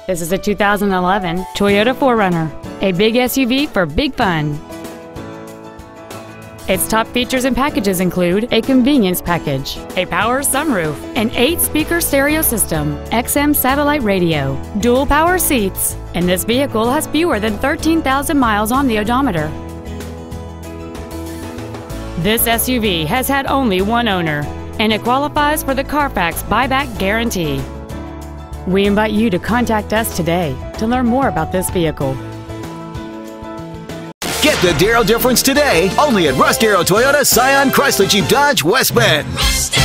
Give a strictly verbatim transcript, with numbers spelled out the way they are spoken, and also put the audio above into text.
This is a two thousand eleven Toyota four runner, a big S U V for big fun. Its top features and packages include a convenience package, a power sunroof, an eight speaker stereo system, X M satellite radio, dual power seats, and this vehicle has fewer than thirteen thousand miles on the odometer. This S U V has had only one owner, and it qualifies for the Carfax buyback guarantee. We invite you to contact us today to learn more about this vehicle. Get the Darrow difference today, only at Russ Darrow Toyota, Scion, Chrysler Jeep Dodge, West Bend.